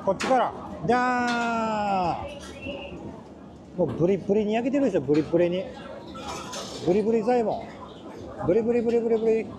こっちからじゃーもうブリブリに焼けてるでしょ。ブリブリにブリブリ左衛門ブリブリブリブリブリ。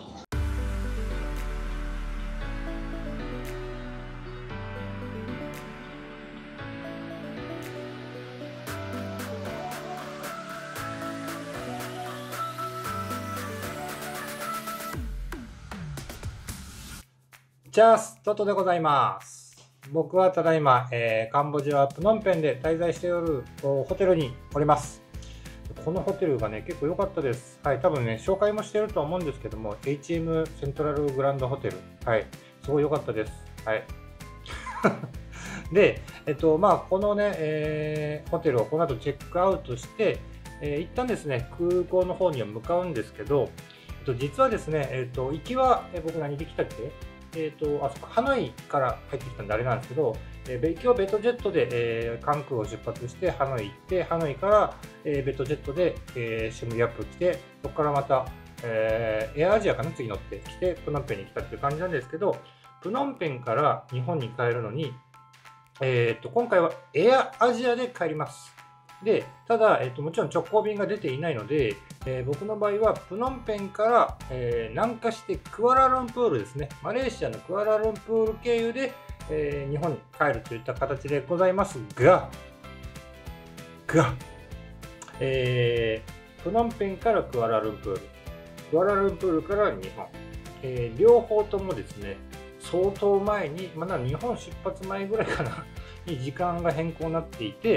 ジャストトでございます。僕はただいま、カンボジアプノンペンで滞在しておるホテルにおります。このホテルがね結構良かったです。はい、多分ね紹介もしてるとは思うんですけども、 HM セントラルグランドホテル、はい、すごい良かったです。はい。で、このね、ホテルをこの後チェックアウトして、一旦ですね空港の方には向かうんですけど、実はですね、行きは、僕何で来たっけ、あそこハノイから入ってきたんであれなんですけど、行きはベトジェットで、関空を出発してハノイ行って、ハノイから、ベトジェットで、シムリアップ来て、そこからまた、エアアジアかな、次乗ってきてプノンペンに来たっていう感じなんですけど、プノンペンから日本に帰るのに、今回はエアアジアで帰ります。でただ、もちろん直行便が出ていないので、僕の場合はプノンペンから、南下してクアラルンプールですね、マレーシアのクアラルンプール経由で、日本に帰るといった形でございますが、プノンペンからクアラルンプール、クアラルンプールから日本、両方ともですね相当前に、まだ日本出発前ぐらいかなに時間が変更になっていて、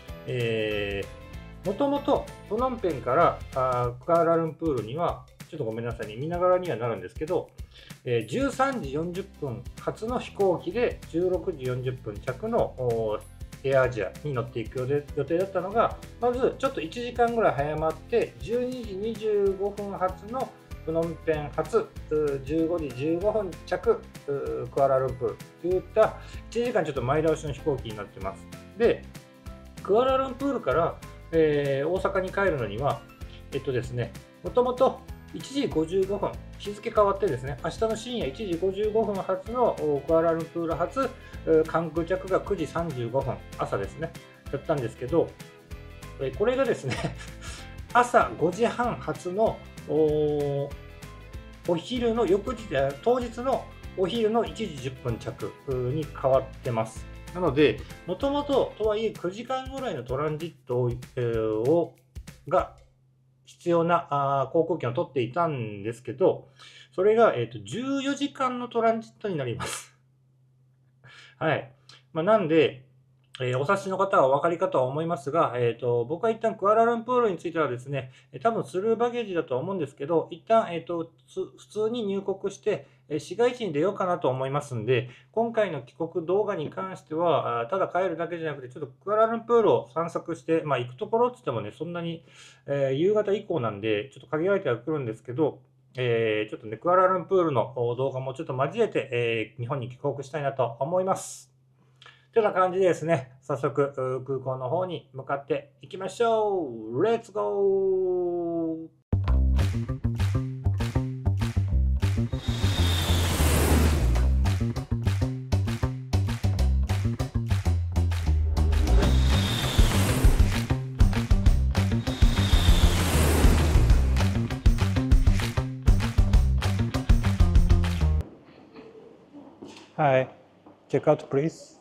もともとプノンペンからクアラルンプールには、ちょっとごめんなさいね、見ながらにはなるんですけど、13時40分発の飛行機で16時40分着のエアアジアに乗っていく予定だったのが、まずちょっと1時間ぐらい早まって12時25分発のプノンペン発15時15分着クアラルンプールといった1時間ちょっと前倒しの飛行機になってます。でクアラルンプールから、大阪に帰るのには、ですね、もともと1時55分、日付変わってですね、明日の深夜1時55分発のクアラルンプール発、関空着が9時35分、朝ですね、だったんですけど、これがですね、朝5時半発のお昼の当日のお昼の1時10分着に変わってます。なので、もともととはいえ9時間ぐらいのトランジットが必要な航空券を取っていたんですけど、それが14時間のトランジットになります。はい。なんで、お察しの方はお分かりかとは思いますが、僕は一旦クアラルンプールについてはですね、多分スルーバゲージだとは思うんですけど、一旦、普通に入国して、市街地に出ようかなと思いますんで、今回の帰国動画に関しては、ただ帰るだけじゃなくて、ちょっとクアラルンプールを散策して、行くところって言ってもね、そんなに、夕方以降なんで、ちょっと限られてはくるんですけど、ちょっとね、クアラルンプールの動画もちょっと交えて、日本に帰国したいなと思います。というような感じでですね、早速空港の方に向かっていきましょう。レッツゴー。Hi, check out please.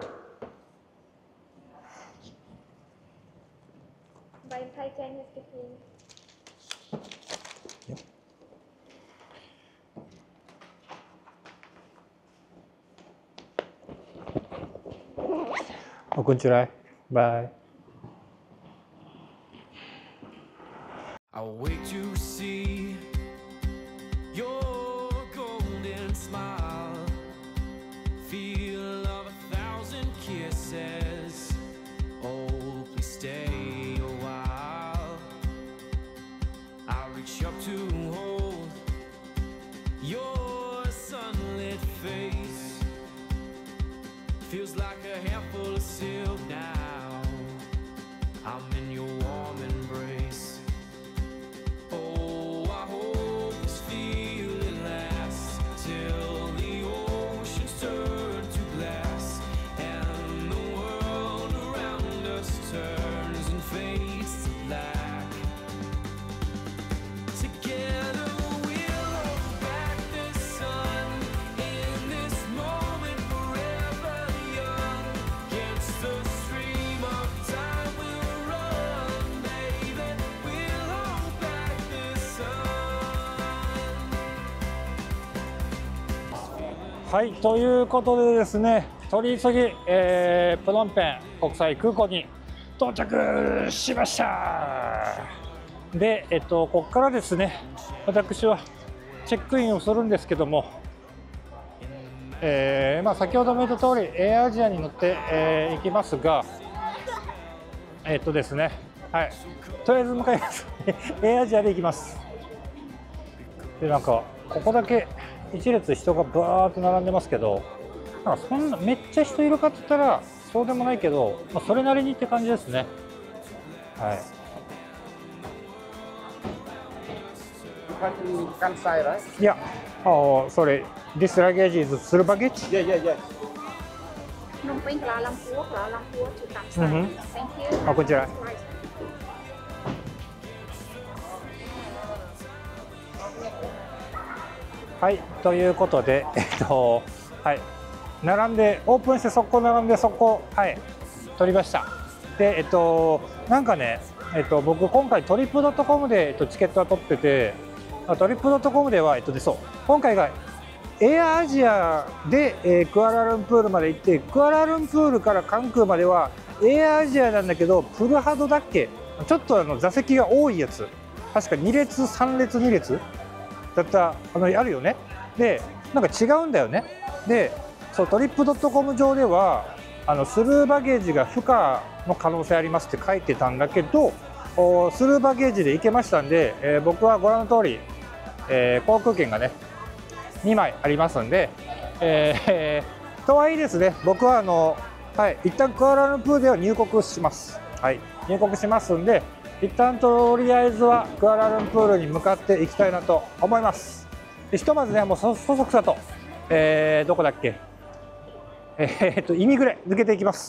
By Thai Chinese between. Yep. Konnichiwa. Bye. I'll wait to see your golden smile, feel of 1,000 kisses. Oh, please stay a while. I'll reach up to hold your sunlit face. Feels like a handful of silk now. I'm in your warm embrace. Oh, I hope this feeling lasts till the oceans turn to glass and はい、ということでですね、取り急ぎ、プノンペン国際空港に到着しました。で、ここからですね、私はチェックインをするんですけども、先ほども言った通りエアアジアに乗って、行きますが、ですね、はい、とりあえず向かいますエアアジアで行きます。で、なんかここだけ一列人がバーっと並んでますけど、なんかそんなめっちゃ人いるかって言ったらそうでもないけど、まあ、それなりにって感じですね。はい。 Kansai, right? Yeah. Oh, sorry. This luggage is through baggage? Yeah, yeah, yeah. Phnom Penh, Kuala Lumpur to Kansai. Thank you. あ、こちら。はい、ということで、はい、並んで、オープンして速攻並んで、速攻、はい、取りました。で、なんかね、僕、今回トリップドットコムで、チケットは取ってて、トリップドットコムでは、そう、今回がエアアジアで、クアラルンプールまで行って、クアラルンプールから関空まではエアアジアなんだけど、プルハドだっけ、ちょっと座席が多いやつ、確か2列、3列、2列だったあるよね。で、なんか違うんだよね。で、そう、トリップドットコム上ではスルーバゲージが不可の可能性ありますって書いてたんだけど、スルーバゲージで行けましたんで、僕はご覧の通り、航空券がね2枚ありますんで、とはいえですね、僕ははい、一旦クアラルンプールでは入国します。はい、入国しますんで、一旦とりあえずはクアラルンプールに向かっていきたいなと思います。で、ひとまずね、もうそそくさと、どこだっけ、イミグレ抜けていきます。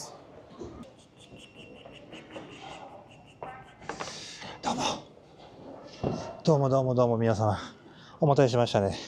どうも皆さん、お待たせしましたね。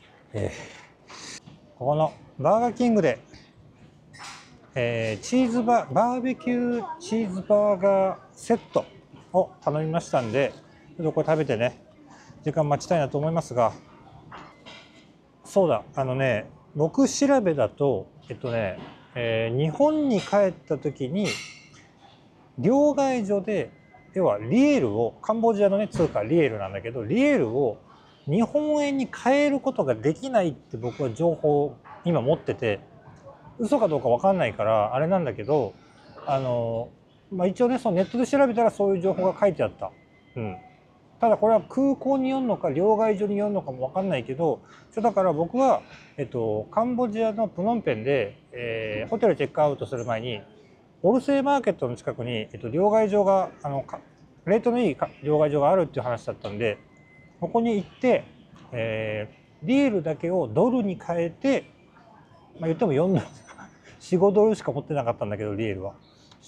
ここのバーガーキングで、バーベキューチーズバーガーセットを頼みましたんで、ちょっとこれ食べてね、時間待ちたいなと思いますが、そうだ、僕調べだと、日本に帰った時に両替所で、要はリエルを、カンボジアのね通貨リエルなんだけど、リエルを日本円に変えることができないって僕は情報を今持ってて、嘘かどうか分かんないからあれなんだけど、一応ね、そのネットで調べたらそういう情報が書いてあった。うん。ただこれは空港によるのか両替所によるのかも分かんないけど、だから僕は、カンボジアのプノンペンで、ホテルチェックアウトする前にオルセイマーケットの近くに、両替所がレートのいい両替所があるっていう話だったんで、ここに行って、リエルだけをドルに変えて、言っても4ドル4、5ドルしか持ってなかったんだけど、リエルは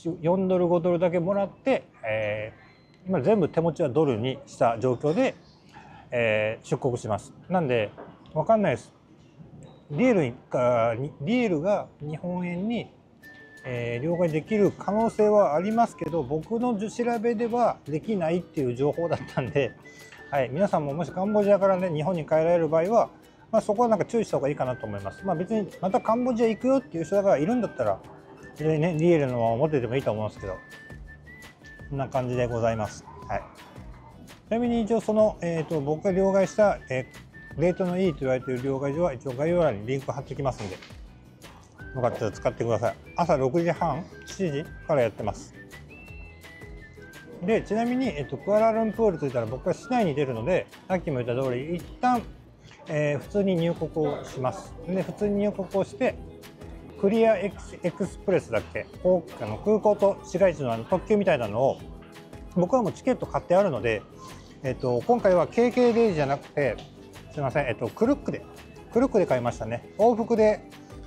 4ドル5ドルだけもらって、今全部手持ちはドルにした状況で、出国します。なんで分かんないです。リエルが日本円に、両替できる可能性はありますけど、僕の調べではできないっていう情報だったんで、はい、皆さんももしカンボジアからね日本に帰られる場合は、そこはなんか注意した方がいいかなと思います。別にまたカンボジア行くよっていう人がいるんだったら、リエルのまま持っててもいいと思うんですけど、こんな感じでございます。はい、ちなみに一応その、僕が両替した、レートのいいと言われている両替所は一応概要欄にリンク貼ってきますんで、よかったら使ってください。朝6時半、7時からやってます。で、ちなみに、クアラルンプール着いたら僕は市内に出るので、さっきも言った通り一旦、普通に入国をします。で、普通に入国をして、クリアエクスプレスだっけ、空港と市街地の特急みたいなのを僕はもうチケット買ってあるので、今回は KKday じゃなくて、すいません、クルックで買いましたね。往復で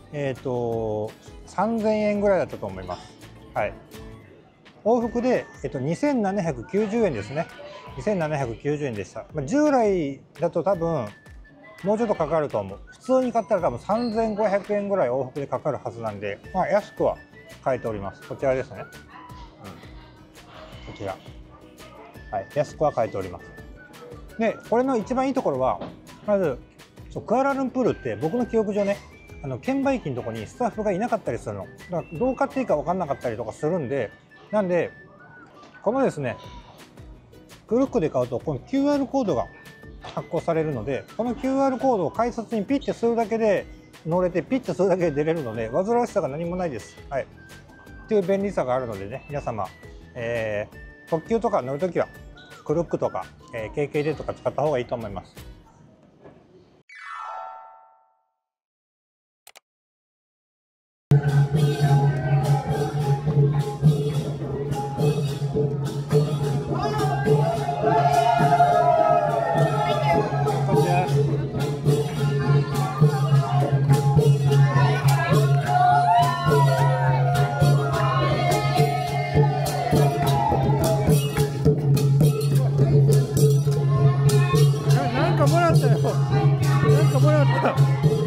3000円ぐらいだったと思います。はい。往復で2790円ですね。2790円でした。従来だと多分もうちょっとかかると思う。普通に買ったら多分3500円ぐらい往復でかかるはずなんで、安くは買えております。こちらですね。こちら。はい、安くは買えております。で、これの一番いいところは、まずクアラルンプールって僕の記憶上ね、 券売機のとこにスタッフがいなかったりするの。だからどう買っていいか分かんなかったりとかするんで、なんでこのですねクルックで買うとこの QR コードが発行されるので、この QR コードを改札にピッてするだけで乗れて、ピッてするだけで出れるので煩わしさが何もないです。はい、っていう便利さがあるのでね、皆様、特急とか乗るときはクルックとか、KKday とか使った方がいいと思います。なんかもらったよ。なんかもらった。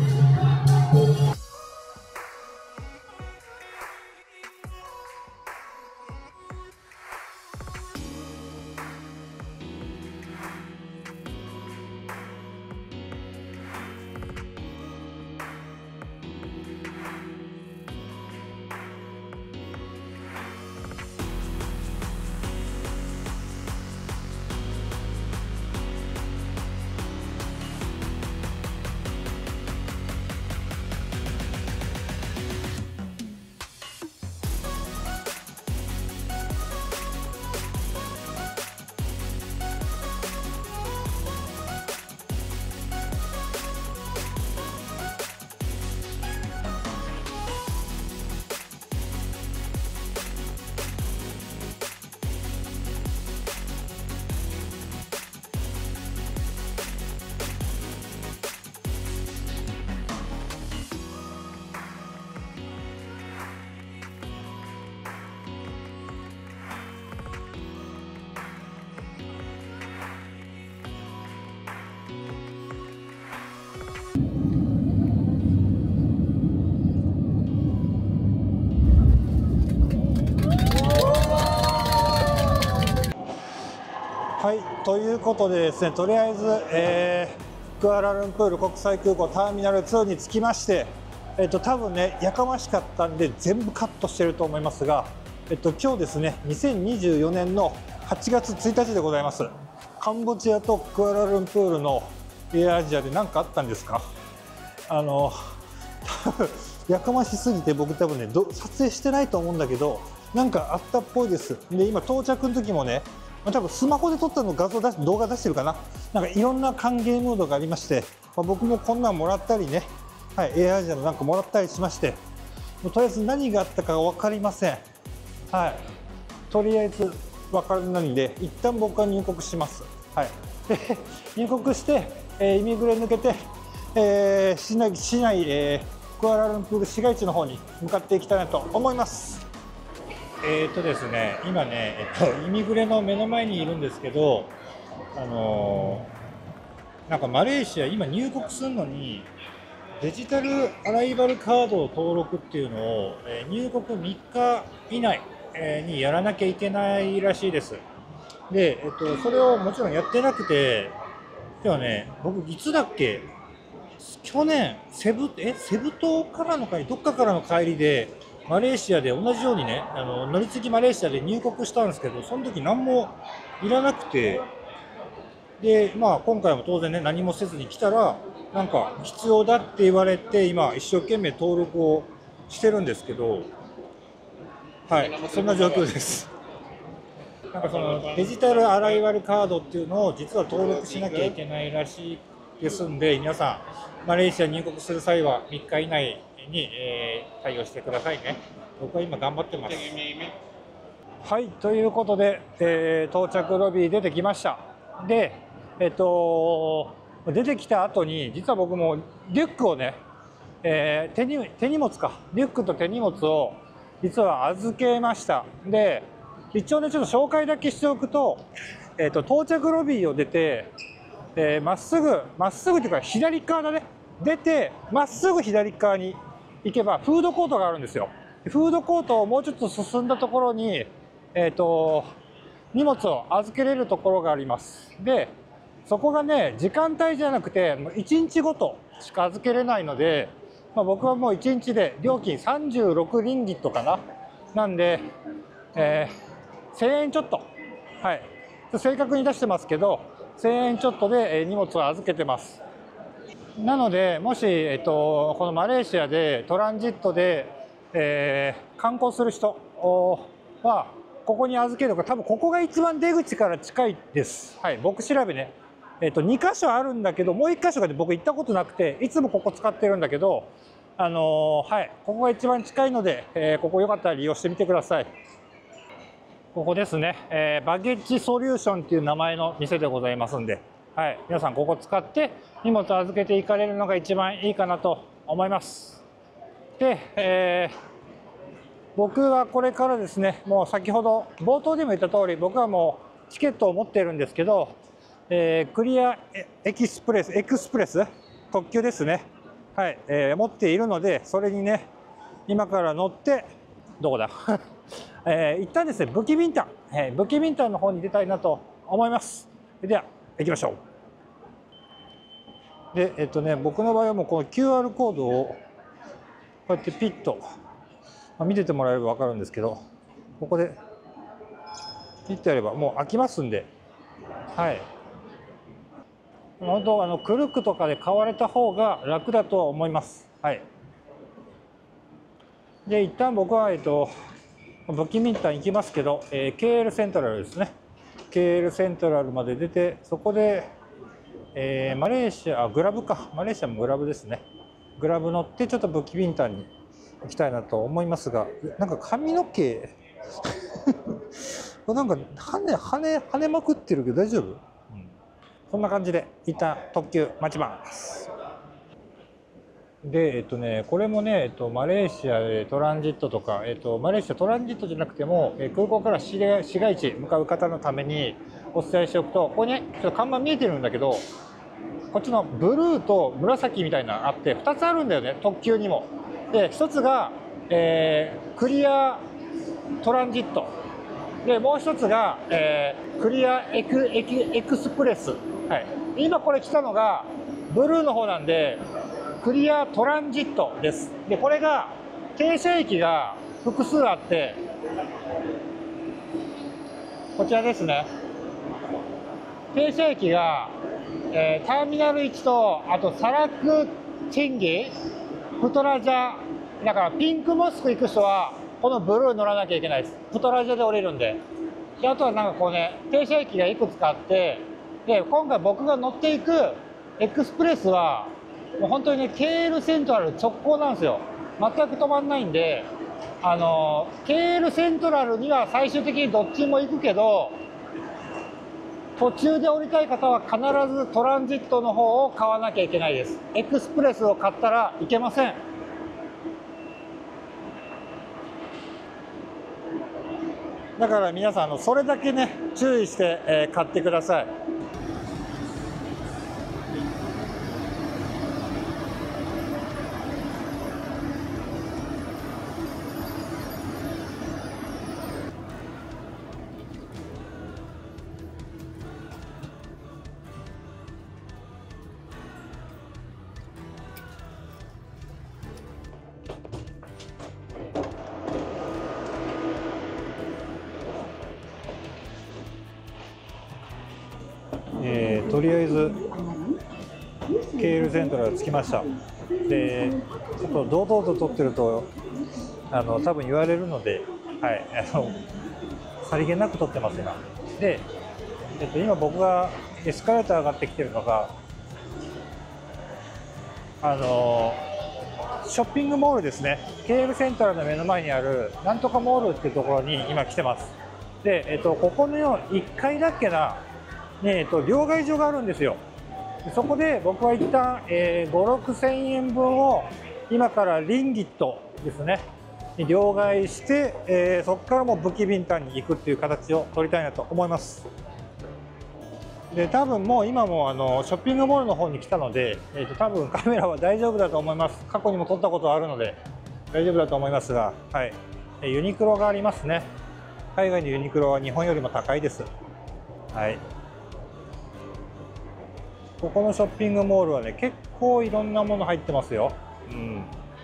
はい、ということでですね、とりあえず、クアラルンプール国際空港ターミナル2に着きまして、多分ね、やかましかったんで全部カットしてると思いますが、今日ですね、2024年の8月1日でございます。カンボジアとクアラルンプールのエアアジアで何かあったんですか？多分やかましすぎて僕多分ね、撮影してないと思うんだけど、なんかあったっぽいです。で、今到着の時もね、多分スマホで撮ったの動画出してるかな。なんかいろんな歓迎ムードがありまして、僕もこんなんもらったりね、はい、エアアジアのなんかもらったりしまして、もうとりあえず何があったか分かりません。はい、とりあえず分からないんで、一旦僕は入国します。はい、で入国して、イミグレ抜けて、市内、クアラルンプール市街地の方に向かっていきたいなと思います。ですね、今ね、イミグレの目の前にいるんですけど、なんかマレーシア、今入国するのに、デジタルアライバルカードを登録っていうのを、入国3日以内にやらなきゃいけないらしいです。で、それをもちろんやってなくて、ではね、僕いつだっけ、去年セブ島からの帰り、どっかからの帰りでマレーシアで同じようにね、乗り継ぎマレーシアで入国したんですけど、その時何もいらなくて、で、まあ今回も当然ね、何もせずに来たら、なんか必要だって言われて、今一生懸命登録をしてるんですけど、はい、そんな状況です。なんかそのデジタルアライバルカードっていうのを実は登録しなきゃいけないらしいですんで、皆さんマレーシア入国する際は3日以内に、対応してくださいね。僕は今頑張ってます。はい、ということで、到着ロビー出てきました。で、出てきた後に実は僕もリュックをね、手荷物か、リュックと手荷物を実は預けました。で、一応ね、ちょっと紹介だけしておくと、到着ロビーを出て、まっすぐっていうか左側だね、出てまっすぐ左側に行けばフードコートがあるんですよ。フードコートをもうちょっと進んだところに、荷物を預けれるところがあります。で、そこがね、時間帯じゃなくて1日ごとしか預けれないので、 僕はもう1日で料金36リンギットかな。なんで、1000円ちょっと。はい。正確に出してますけど、1000円ちょっとで荷物を預けてます。なので、もし、このマレーシアでトランジットで、観光する人は、ここに預けるか、多分ここが一番出口から近いです。はい、僕調べね。2箇所あるんだけど、もう1箇所が僕行ったことなくて、いつもここ使ってるんだけど、はい、ここが一番近いので、ここよかったら利用してみてください。ここですね、バゲッジソリューションっていう名前の店でございますんで、はい、皆さんここ使って荷物預けていかれるのが一番いいかなと思います。で、僕はこれからですね、もう先ほど冒頭でも言った通り、僕はもうチケットを持っているんですけど、クリアエクスプレス特急ですね、はい、持っているので、それにね今から乗ってどこだ一旦ですねブキビンタンの方に出たいなと思います。では行きましょう。で僕の場合はもうこの QR コードをこうやってピッと見ててもらえれば分かるんですけど、ここでピッとやればもう開きますんで、はい、本当クルックとかで買われた方が楽だとは思います。はい。で一旦僕はブキミンタン行きますけど、KL セントラルですね。KL セントラルまで出て、そこで、マレーシアグラブか、マレーシアもグラブですね。グラブ乗ってちょっとブキミンタンに行きたいなと思いますが、なんか髪の毛なんか跳ねまくってるけど大丈夫？そんな感じで一旦特急待ちます。でこれもね、マレーシアでトランジットとか、マレーシアトランジットじゃなくても、空港から市街地向かう方のためにお伝えしておくと、ここにねちょっと看板見えてるんだけど、こっちのブルーと紫みたいなのあって2つあるんだよね、特急にも。で1つが、クリアトランジットで、もう1つが、クリアエクスプレス、はい、今これ来たのがブルーの方なんでクリアトランジットです。でこれが停車駅が複数あって、こちらですね、停車駅が、ターミナル1と、あとサラクチンギプトラジャだから、ピンクモスク行く人はこのブルー乗らなきゃいけないです。プトラジャで降りるんで。であとはなんかこうね、停車駅がいくつかあって、で今回僕が乗っていくエクスプレスはもう本当にね KL セントラル直行なんですよ。全く止まんないんで、KL セントラルには最終的にどっちも行くけど、途中で降りたい方は必ずトランジットの方を買わなきゃいけないです。エクスプレスを買ったらいけません。だから皆さんそれだけね注意して、買ってください。とりあえず KL セントラル着きました。でちょっと堂々と撮ってると多分言われるので、はい、さりげなく撮ってます今。で、今僕がエスカレーター上がってきてるのがショッピングモールですね。 KL セントラルの目の前にあるなんとかモールっていうところに今来てます。で、ここの1階だっけなね、両替所があるんですよ。そこで僕は一旦、5、6千円分を今からリンギットですねに両替して、そこからもうブキビンタンに行くっていう形を取りたいなと思います。で多分もう今もショッピングモールの方に来たので、多分カメラは大丈夫だと思います。過去にも撮ったことあるので大丈夫だと思いますが、はい、ユニクロがありますね。海外のユニクロは日本よりも高いです。はい、ここのショッピングモールはね結構いろんなもの入ってますよ。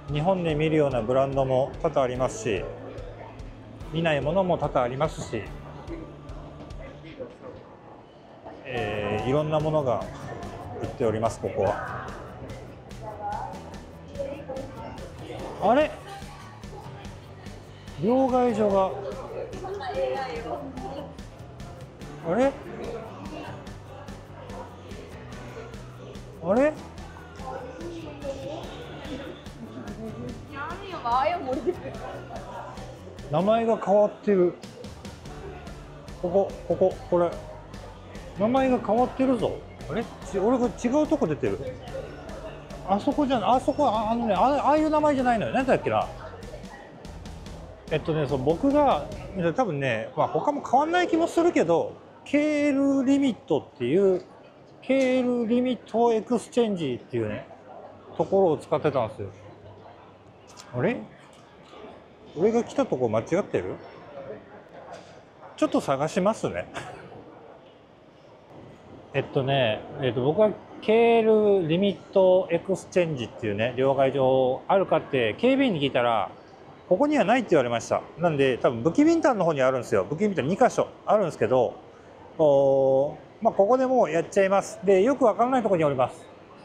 日本で見るようなブランドも多々ありますし、見ないものも多々ありますし、いろんなものが売っております。ここはあれ、両替所があれあれ、名前が変わってる。これ名前が変わってるぞ。あれ、俺が違うとこ出てる。あそこじゃん、あそこ、ああいう名前じゃないのよ。何だっけな。そう、僕が多分ね、まあ、他も変わんない気もするけど、ケールリミットっていう、ケールリミットエクスチェンジっていうね、ところを使ってたんですよ。あれ、俺が来たとこ間違ってる？ちょっと探しますね。僕はケールリミットエクスチェンジっていうね、両替所あるかって警備員に聞いたら、ここにはないって言われました。なんで多分ブキビンタンの方にあるんですよ。ブキビンタン2箇所あるんですけど、まあここでもうやっちゃいます。で、よくわからないところにおります。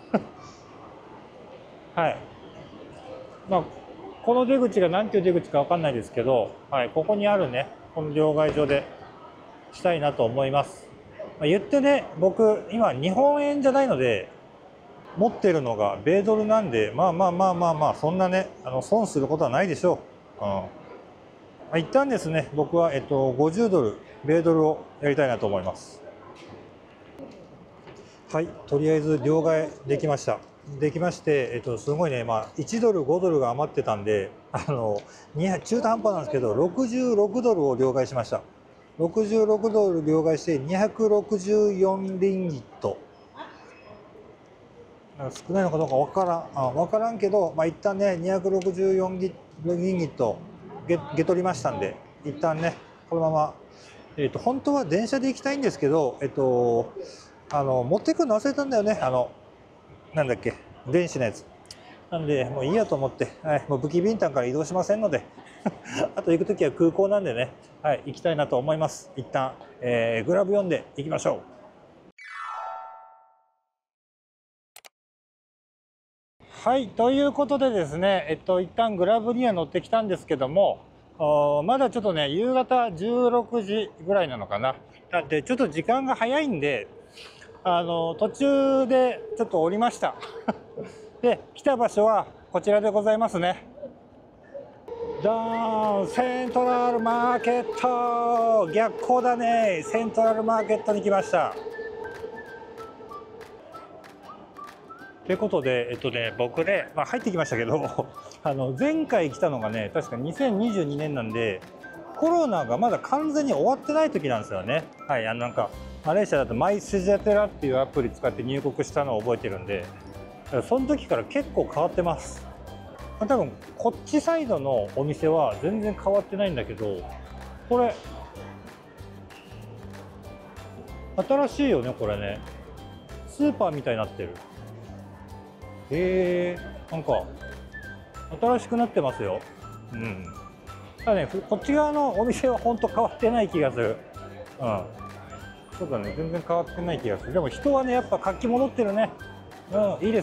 はい。まあこの出口が何ていう出口かわかんないですけど、はい、ここにあるね、この両替所でしたいなと思います。言ってね、僕今日本円じゃないので持ってるのが米ドルなんで、まあそんなね、損することはないでしょう。一旦ですね、僕は50ドル米ドルをやりたいなと思います。はい、とりあえず両替できました。できまして、すごいね、まあ1ドル5ドルが余ってたんで、中途半端なんですけど66ドルを両替しました。66ドル両替して264リンギット。少ないのかどうかわからんけど、まあ、一旦ね264リンギットゲ取りましたんで、一旦ねこのまま、本当は電車で行きたいんですけど、持ってくるの忘れたんだよね。なんだっけ、電子のやつなんで、もういいやと思って、はい、もうブキビンタンから移動しませんのであと行くときは空港なんでね、はい、行きたいなと思います。一旦、グラブ読んで行きましょう。はい、ということでですね、一旦グラブには乗ってきたんですけども、まだちょっとね、夕方16時ぐらいなのかな。なんでちょっと時間が早いんで、途中でちょっと降りましたで、来た場所はこちらでございますね。ダーン、セントラルマーケット、逆光だね。セントラルマーケットに来ました。ということで、僕ね、まあ、入ってきましたけど前回来たのがね、確か2022年なんで、コロナがまだ完全に終わってない時なんですよね。はい、なんかマレーシアだとマイスジャテラっていうアプリ使って入国したのを覚えてるんで、その時から結構変わってます。多分こっちサイドのお店は全然変わってないんだけど、これ新しいよね。これね、スーパーみたいになってる。なんか新しくなってますよ。うん。ただね、こっち側のお店は本当変わってない気がする。うん。そうだね、全然変わってない気がする。でも人はね、やっぱ活気戻ってるね。うん、いいです。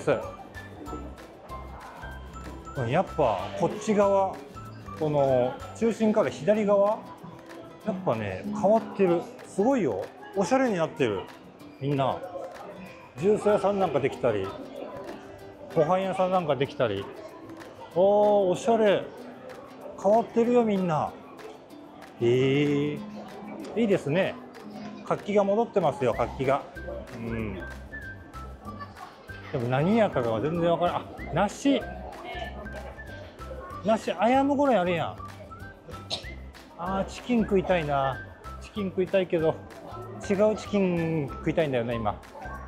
やっぱこっち側、この中心から左側、やっぱね変わってる。すごいよ。おしゃれになってる。みんなジュース屋さんなんかできたり、ご飯屋さんなんかできたり、おしゃれ。変わってるよみんな。いいですね。活気が戻ってますよ、活気が。うん。でも何やかが全然わからん。梨、アヤムぐらいあるやん。チキン食いたいな。チキン食いたいけど、違うチキン食いたいんだよね今。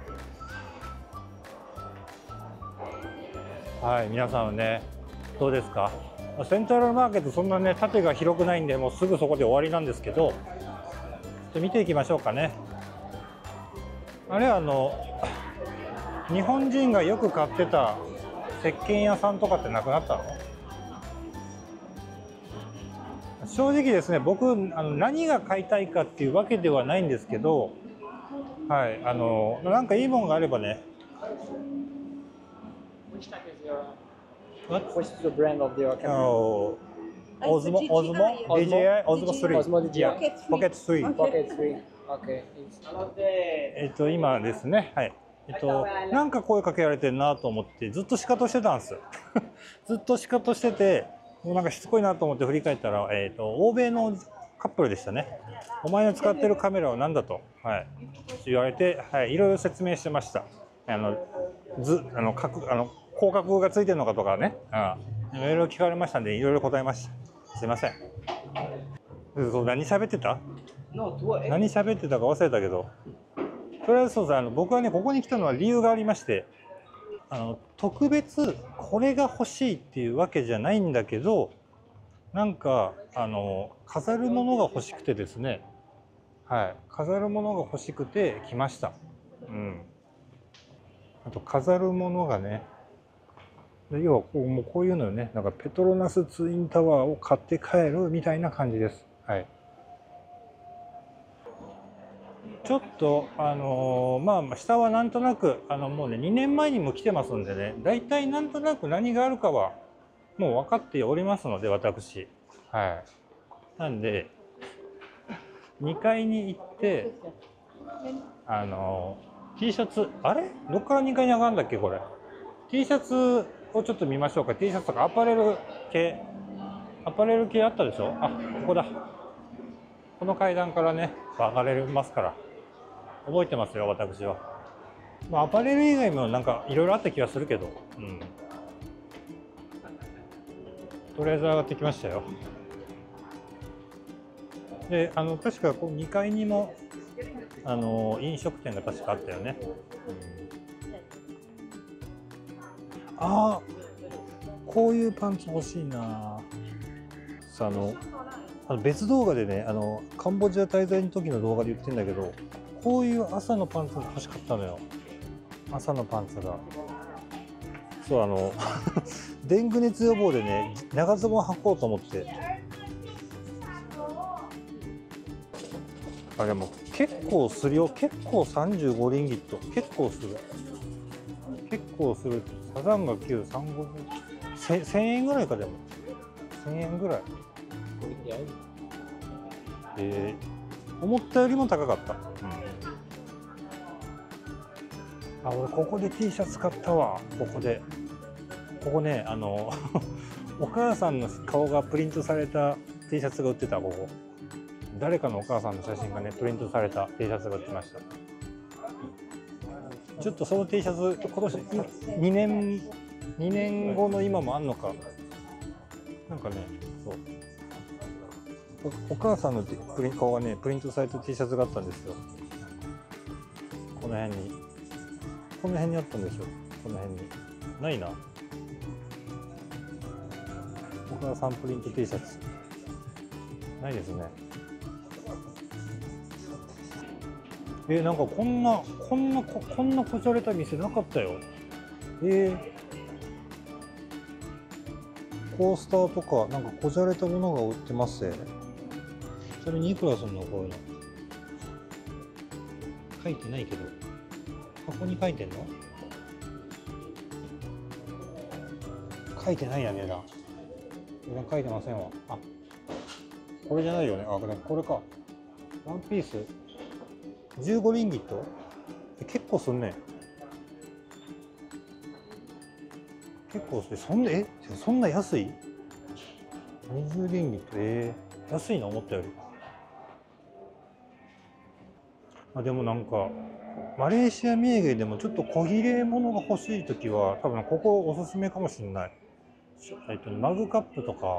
はい、皆さんはね、どうですか？セントラルマーケット、そんなね縦が広くないんで、もうすぐそこで終わりなんですけど、ちょっと見ていきましょうかね。あれ、日本人がよく買ってた石鹸屋さんとかってなくなったの？ 正直ですね、僕何が買いたいかっていうわけではないんですけど、はい、なんかいいものがあればね。 Which type is your? What? What's the brand of your camera? Oh, Osmo, DJI, Osmo 3. Osmo DJI. Yeah, Pocket 3. Pocket 3. Okay. It's 今ですね、はい。なんか声かけられてるなと思ってずっとシカトしてたんです。ずっとシカトしてて、もうなんかしつこいなと思って振り返ったら、欧米のカップルでしたね。お前の使ってるカメラは何だと、はい、言われて、はい、いろいろ説明してました。広角がついてるのかとかね、いろいろ聞かれましたんで、いろいろ答えました。すいません。何喋ってた？何喋ってたか忘れたけど、とりあえずそうです。僕はね、ここに来たのは理由がありまして、特別これが欲しいっていうわけじゃないんだけど、なんか飾るものが欲しくてですね、はい、飾るものが欲しくて来ました。うん。あと飾るものがね、要はもうこういうのよね、なんかペトロナスツインタワーを買って帰るみたいな感じです。はい。ちょっとまあ下はなんとなくもうね2年前にも来てますんでね、大体なんとなく何があるかはもう分かっておりますので、私、はい。なんで2階に行ってT シャツ、あれどっから2階に上がるんだっけこれ。 T シャツをちょっと見ましょうか。 T シャツとかアパレル系あったでしょ。あ、ここだ。この階段からね上がれますから、覚えてますよ私は。まあ、アパレル以外もなんかいろいろあった気がするけど、うん、とりあえず上がってきましたよ。で確かこう2階にも飲食店が確かあったよね。ああ、こういうパンツ欲しいな。さ別動画でねカンボジア滞在の時の動画で言ってんだけど、こういう朝のパンツが欲しかったのよ。朝のパンツがそうデング熱予防でね長ズボン履こうと思って、あ、でも結構するよ。結構35リンギット結構する。サザンが9、350、1000円ぐらいか。でも1000円ぐらい。思ったよりも高かった。俺ここで T シャツ買ったわ。ここねお母さんの顔がプリントされた T シャツが売ってた。ここ誰かのお母さんの写真がねプリントされた T シャツが売ってました。ちょっとその T シャツ今年2年後の今もあんのかなんかね、そうお母さんの顔がねプリントされた T シャツがあったんですよ。この辺にあったんですよ。この辺にないな。お母さんプリント T シャツないですね。なんかこんなこじゃれた店なかったよ。コースターとかなんかこじゃれたものが売ってますね。それにいくらすんのこういうの。書いてないけど。箱に書いてんの？書いてないや値段。値段書いてませんわ。あ、これじゃないよね。あ、これか。ワンピース15リンギット？結構すんね。結構する。そんな安い？20リンギット。安いな思ったより。でもなんかマレーシア土産でもちょっと小切れ物が欲しいときは多分ここおすすめかもしれない。マグカップとか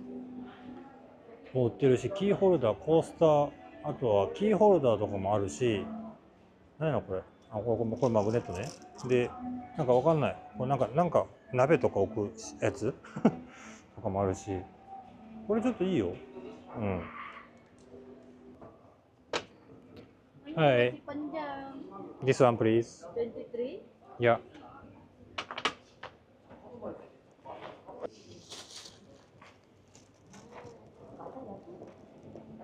も売ってるし、キーホルダー、コースター、あとはキーホルダーとかもあるし、何やろこれ。これマグネットね。で、なんかわかんない。これなんか鍋とか置くやつとかもあるし、これちょっといいよ。うん。はい。This one, please. 23? Yeah.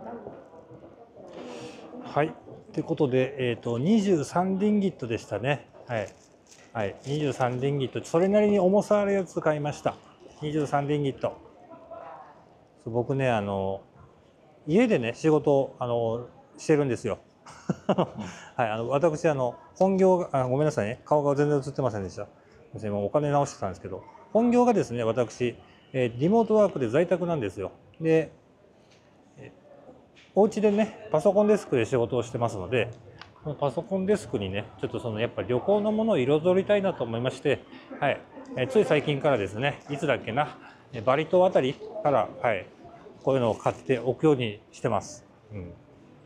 はい。ということで、23リンギットでしたね。はい。はい。23リンギット。それなりに重さあるやつ買いました。23リンギット。僕ね、家でね、仕事してるんですよ。はい。私、本業が、ごめんなさいね。顔が全然映ってませんでした。今お金直してたんですけど、本業がですね、私、リモートワークで在宅なんですよ。で、お家でね、パソコンデスクで仕事をしてますので、このパソコンデスクにね、ちょっとやっぱり旅行のものを彩りたいなと思いまして、はい、つい最近からですね、いつだっけな、バリ島あたりから、はい、こういうのを買っておくようにしてます。うん。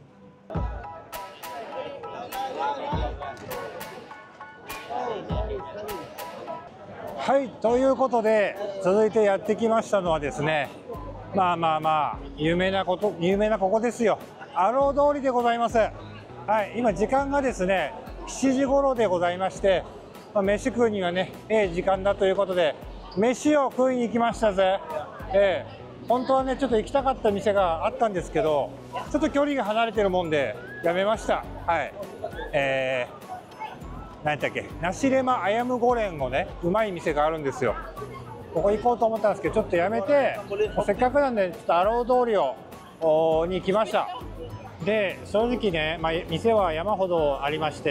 はい、ということで、続いてやってきましたのはですね、まあ有名なここですよ。アロー通りでございます。はい、今時間がですね7時頃でございまして、飯食うにはね時間だということで飯を食いに行きましたぜ。本当はねちょっと行きたかった店があったんですけど、ちょっと距離が離れてるもんでやめました。はい。何だっけ、ナシレマアヤムゴレンのねうまい店があるんですよ。ここ行こうと思ったんですけどちょっとやめて、せっかくなんでちょっとアロー通りに来ました。で正直ね、店は山ほどありまして、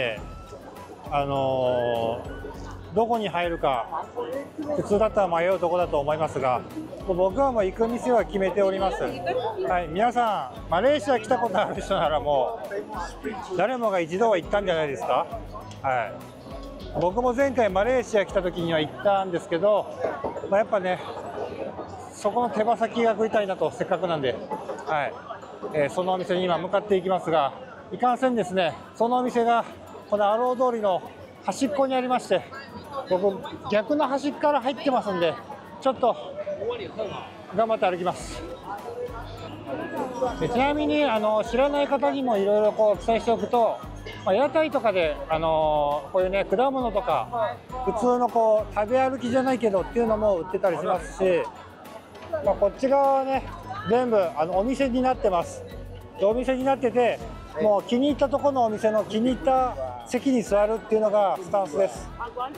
どこに入るか普通だったら迷うところだと思いますが、僕はもう行く店は決めております。はい、皆さんマレーシア来たことある人ならもう誰もが一度は行ったんじゃないですか。はい、僕も前回マレーシア来た時には行ったんですけど、やっぱねそこの手羽先が食いたいなと、せっかくなんで、はいそのお店に今向かっていきますが、いかんせんですねそのお店がこのアロー通りの端っこにありまして、僕逆の端から入ってますんで、ちょっと頑張って歩きます。でちなみに知らない方にもいろいろこう記載しておくと、屋台とかでこういうね果物とか普通のこう食べ歩きじゃないけどっていうのも売ってたりしますし、こっち側はね全部お店になってます。でお店になってて、もう気に入ったところのお店の気に入った席に座るっていうのがスタンスです。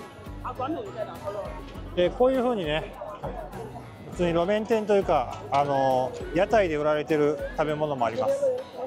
でこういうふうにね普通に路面店というか屋台で売られてる食べ物もあります。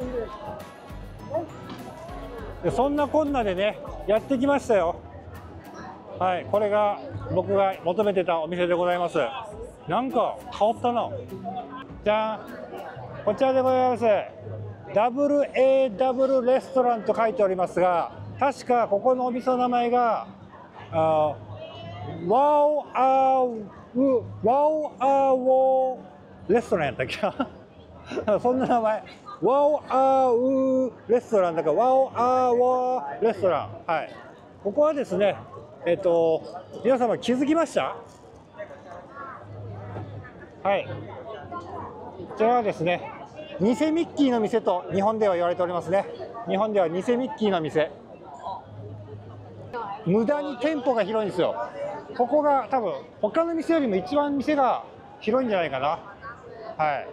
でそんなこんなでねやってきましたよ。はい、これが僕が求めてたお店でございます。なんか変わったな。じゃん、こちらでございます。WAW レストランと書いておりますが、確かここのお店の名前がワオアウレストランやったっけそんな名前、ワオアウレストランだからワオアワレストラン。はい、ここはですね皆様気づきました？はい、こちらはですね偽ミッキーの店と日本では言われておりますね。日本では偽ミッキーの店、無駄に店舗が広いんですよ。ここが多分他の店よりも一番店が広いんじゃないかな。はい。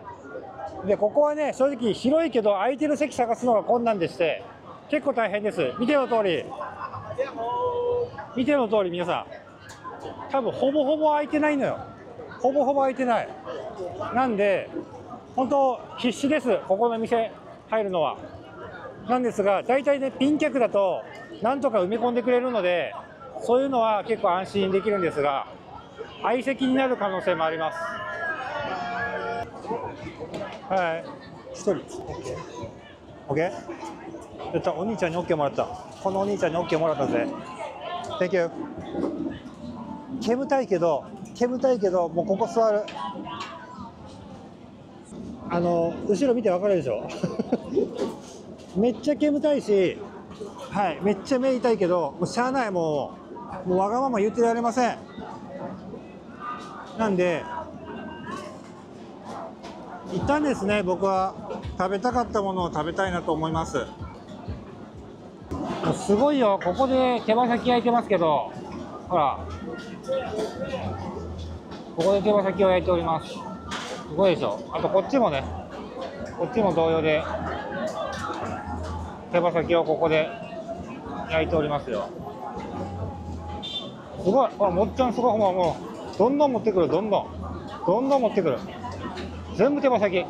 でここはね正直広いけど空いてる席探すのが困難でして結構大変です。見ての通り皆さん多分ほぼほぼ空いてないのよ。ほぼほぼ空いてない。なんで本当必死です、ここの店入るのは。なんですが大体ねピン客だとなんとか埋め込んでくれるので、そういうのは結構安心できるんですが、相席になる可能性もあります。はい、1人 OK？ やった、お兄ちゃんに OK もらった。このお兄ちゃんに OK もらったぜ。 Thank you。 煙たいけどもうここ座る。後ろ見て分かるでしょめっちゃ煙たいし、はい、めっちゃ目痛いけどもうしゃあない、もうわがまま言ってられません。なんで一旦ですね僕は食べたかったものを食べたいなと思います。すごいよ、ここで手羽先焼いてますけど、ほらここで手羽先を焼いております。すごいでしょ。あとこっちもねこっちも同様で手羽先をここで焼いておりますよ。すごい、もっちゃんすごい、もうどんどん持ってくる、どんどん持ってくる。全部手羽先。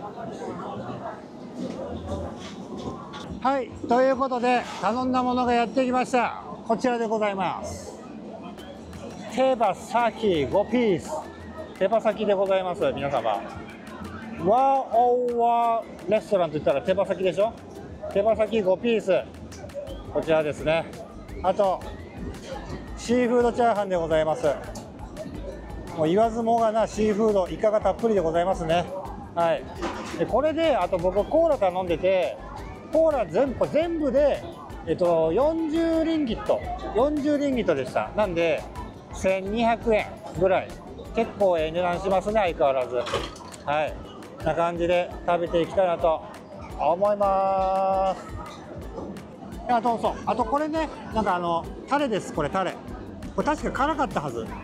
はい、ということで頼んだものがやってきました。こちらでございます。手羽先5ピース。手羽先でございます。皆様、ワーオーワーレストランといったら手羽先でしょ。手羽先5ピース、こちらですね。あとシーフードチャーハンでございます。もう言わずもがなシーフード、イカがたっぷりでございますね。はい。でこれで、あと僕コーラ頼んでて、コーラ全部で40リンギットでした。なんで1200円ぐらい、結構値段しますね、相変わらず。はい、こんな感じで食べていきたいなと思います。あとそう、あとこれね、なんかタレです。これタレ、これ確か辛かったはず。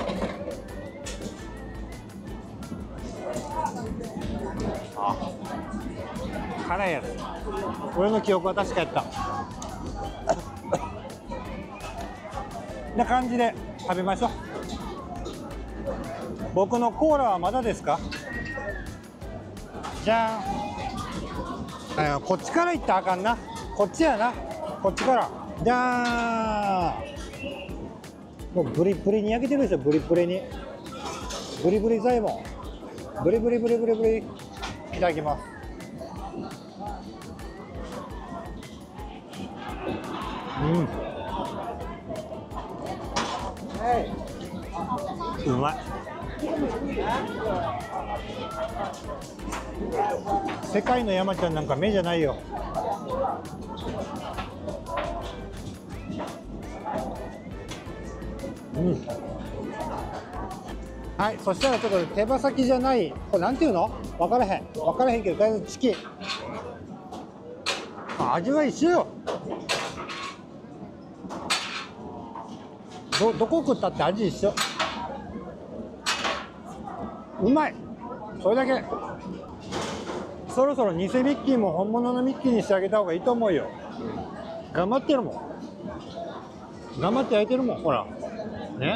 辛いやつ、俺の記憶は確かやったな感じで食べましょう。僕のコーラはまだですか。じゃーん。こっちから行ったらあかんな。こっちやな、こっちから。じゃーん。もうブリブリに焼けてるでしょ。ブリブリに、ブリブリ左衛門、ブリブリブリブリブリ。いただきます。うまい。世界の山ちゃんなんか目じゃないよ。はい、そしたらちょっと手羽先じゃない、これなんていうの分からへんけど、とりあえずチキン。味は一緒よ。どこ食ったって味一緒。うまい。それだけ。そろそろ偽ミッキーも本物のミッキーにしてあげた方がいいと思うよ。頑張ってるもん、頑張って焼いてるもん、ほらね。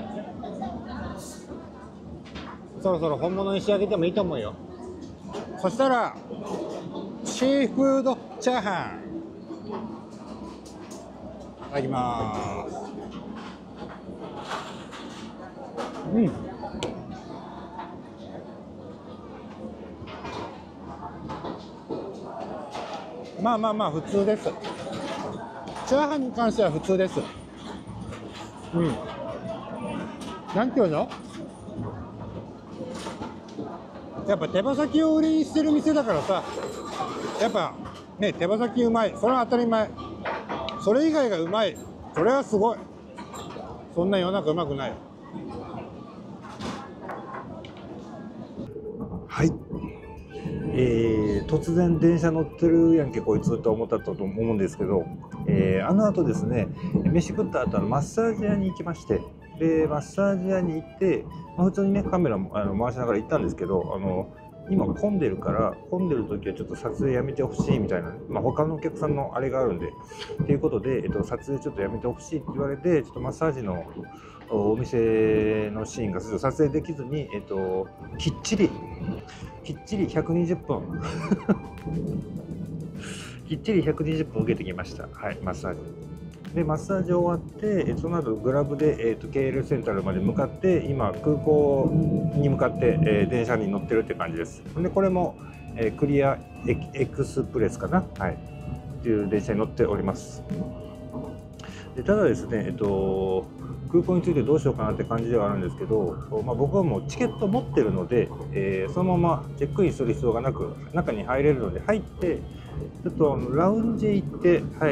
そろそろ本物にしてあげてもいいと思うよ。そしたらシーフードチャーハンいただきます。まあ普通です。チャーハンに関しては普通です。なんていうの、やっぱ手羽先を売りにしてる店だからさ、やっぱね、手羽先うまい、それは当たり前。それ以外がうまい、それはすごい。そんな世の中うまくない。はい、突然電車乗ってるやんけこいつと思ったと思うんですけど、あの後ですね、飯食った後マッサージ屋に行きまして、でマッサージ屋に行って、普通にねカメラも回しながら行ったんですけど、今混んでるから、混んでる時はちょっと撮影やめてほしいみたいな、他のお客さんのあれがあるんでっていうことで、撮影ちょっとやめてほしいって言われて、ちょっとマッサージのお店のシーンが撮影できずに、きっちり120分きっちり120分受けてきました。はい、マッサージで、マッサージ終わって、その後グラブで、KL セントラルまで向かって、今空港に向かって、電車に乗ってるって感じです。でこれも、クリアエクスプレスかな、はい、っていう電車に乗っております。でただですね、空港についてどうしようかなって感じではあるんですけど、僕はもうチケット持ってるので、そのままチェックインする必要がなく中に入れるので、入ってちょっとラウンジへ行って、はい、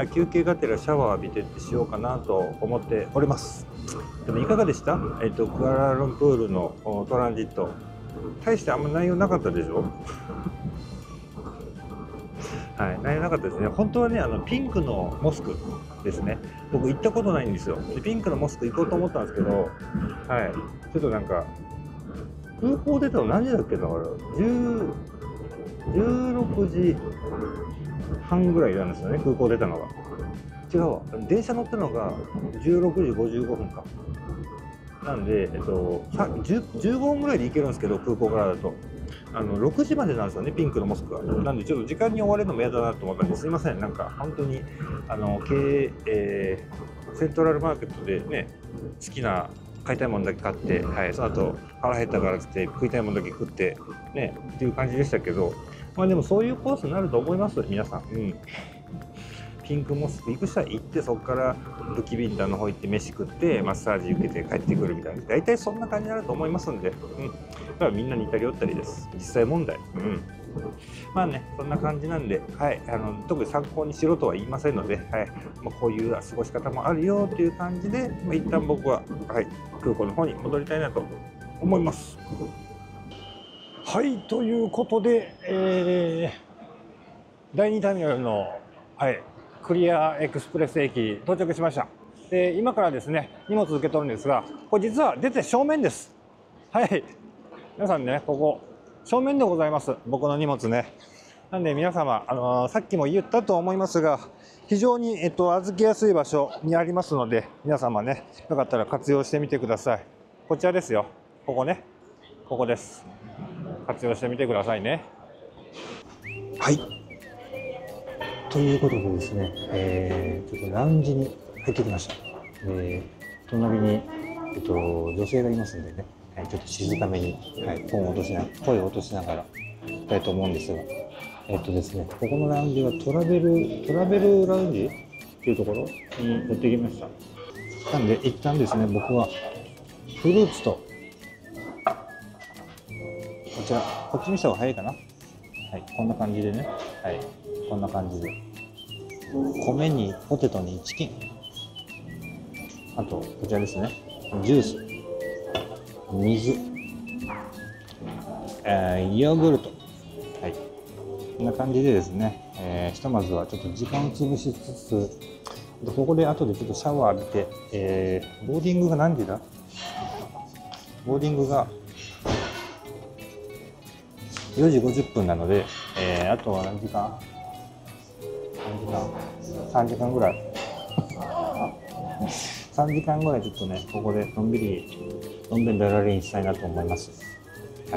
休憩がてらシャワー浴びてってしようかなと思っております。でもいかがでした？クアラルンプールのトランジット、大してあんま内容なかったでしょはい、内容なかったですね。本当はね、ピンクのモスクですね。僕行ったことないんですよ。でピンクのモスク行こうと思ったんですけど、はい、ちょっとなんか空港出たの何時だっけだから10 16時半ぐらいなんですよね、空港出たのが。違うわ、電車乗ったのが16時55分か。なんで、15分ぐらいで行けるんですけど、空港からだと。6時までなんですよね、ピンクのモスクは。なんで、ちょっと時間に追われるのも嫌だなと思ったんですいません、なんか本当に、セントラルマーケットでね、好きな買いたいものだけ買って、はい、その後腹減ったからって食いたいものだけ食って、ね、っていう感じでしたけど、まあでもそういうコースになると思います、皆さん。うん。ピンクモスク行く人は行って、そこからブキビンダの方行って飯食ってマッサージ受けて帰ってくるみたいな、大体そんな感じになると思いますんで、だからみんな似たり寄ったりです、実際問題。まあね、そんな感じなんで、はい、特に参考にしろとは言いませんので、はい、こういう過ごし方もあるよという感じで、一旦僕は、はい、空港の方に戻りたいなと思います。はい、ということで、第2ターミナルの、はい、クリアエクスプレス駅到着しました。で、今からですね、荷物受け取るんですが、これ実は出て正面です。はい、皆さんね、ここ正面でございます、僕の荷物ね。なんで皆様、さっきも言ったと思いますが、非常に、預けやすい場所にありますので、皆様ね、よかったら活用してみてください。こちらですよ、ここね、ここです。活用してみてくださいね。はい。ということでですね、ちょっとラウンジに入ってきました。隣に、女性がいますんでね、ちょっと静かめに、はい、声を落としながらいきたいと思うんですが、ですね、ここのラウンジはトラベルラウンジっていうところにやってきました。なんで一旦ですね、僕はフルーツとこちら、こっちにした方が早いかな。はい、こんな感じでね、はい、こんな感じで米にポテトにチキン、あとこちらですね、ジュース、水、ヨーグルト、はい、こんな感じでですね、ひとまずはちょっと時間を潰しつつ、ここで後でちょっとシャワー浴びて、ボーディングが何時だ？ボーディングが4時50分なので、あとは何時間 ?3 時間ぐらい3時間ぐらいちょっとね、ここでのんびりだらりにしたいなと思います。はい。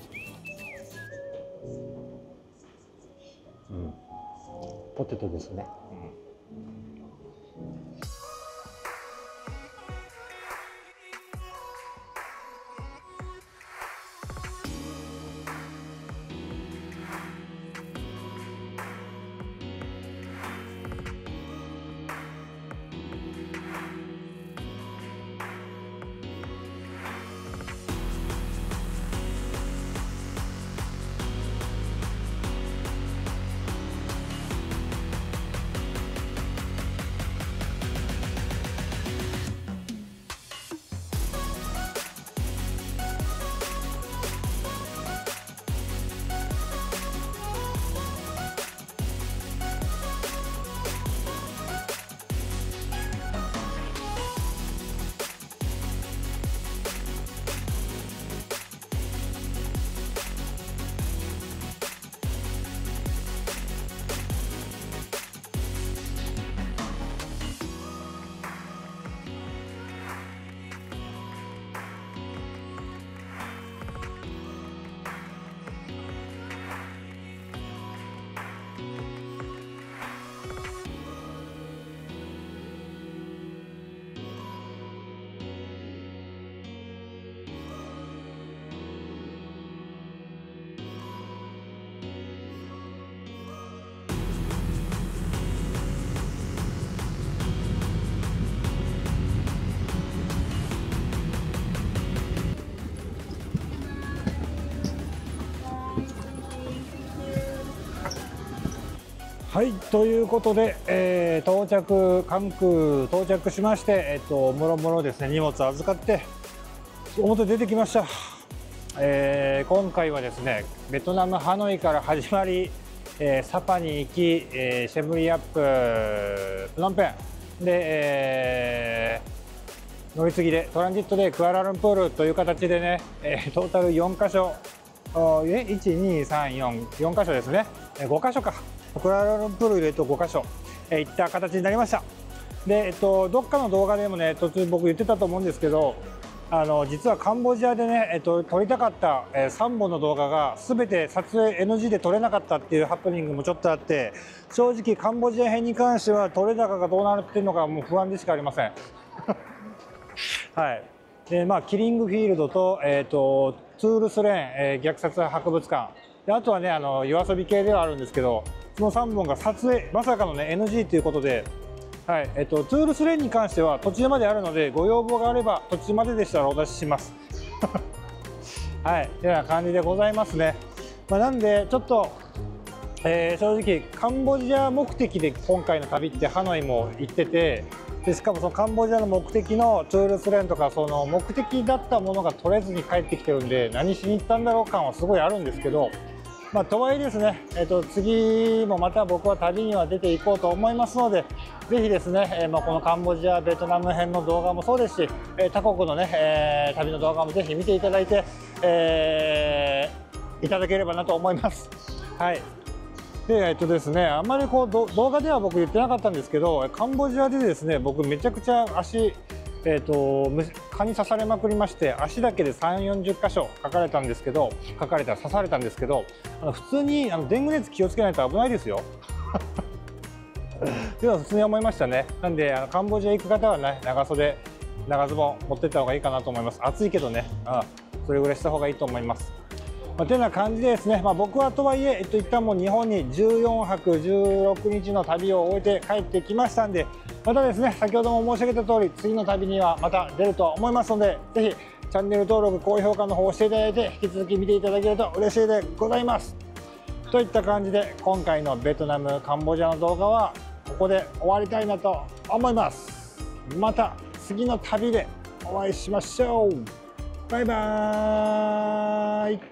ポテトですね。はい、ということで、関空到着しまして、もろもろですね、荷物預かって表出てきました。今回はですね、ベトナムハノイから始まり、サパに行き、シェムリアップ、プノンペンで、乗り継ぎでトランジットでクアラルンプールという形でね、トータル4カ所 1、2、3、4箇所ですね。5箇所か。クアラルンプール入れると5箇所、いった形になりました。で、どっかの動画でもね、途中僕言ってたと思うんですけど、実はカンボジアでね、撮りたかった、3本の動画が全て撮影 NG で撮れなかったっていうハプニングもちょっとあって、正直カンボジア編に関しては撮れ高がどうなってるのかもう不安でしかありません。はい。で、キリングフィールドと、トゥールスレーン、虐殺博物館で、あとはね、夜遊び系ではあるんですけど、その3本が撮影まさかのね NG ということで、はい、トゥールスレーンに関しては途中まであるので、ご要望があれば途中まででしたらお出しします。はい、というような感じでございますね。なんでちょっと、正直カンボジア目的で今回の旅ってハノイも行ってて、でしかもそのカンボジアの目的のトゥールスレーンとかその目的だったものが取れずに帰ってきてるんで、何しに行ったんだろう感はすごいあるんですけど、とはいえですね、次もまた僕は旅には出ていこうと思いますので、ぜひですね、このカンボジアベトナム編の動画もそうですし、他国のね、旅の動画もぜひ見ていただいて、いただければなと思います。はい。で、ですね、あんまりこう動画では僕言ってなかったんですけど、カンボジアでですね、僕めちゃくちゃ足、蚊に刺されまくりまして、足だけで3、40箇所刺されたんですけど、普通にデング熱気をつけないと危ないですよ。っていうのは普通に思いましたね。なんでカンボジア行く方はね、長袖長ズボン持ってった方がいいかなと思います。暑いけどね、それぐらいした方がいいと思います。というような感じでですね、僕はとはいえ、一旦もう日本に14泊16日の旅を終えて帰ってきましたんで、またですね、先ほども申し上げた通り、次の旅にはまた出ると思いますので、ぜひチャンネル登録、高評価の方をしていただいて、引き続き見ていただけると嬉しいでございます。といった感じで、今回のベトナム、カンボジアの動画はここで終わりたいなと思います。また次の旅でお会いしましょう。バイバーイ。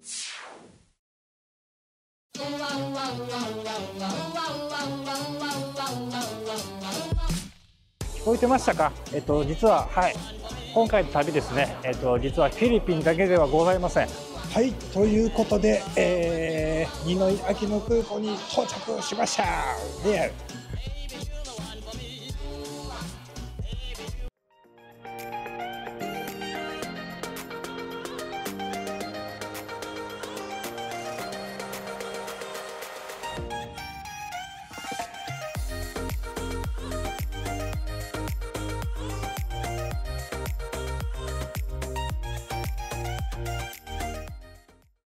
聞こえてましたか？実は、はい、今回の旅ですね、実はフィリピンだけではございません。はい、ということで、ニノイ・アキノ空港に到着しました。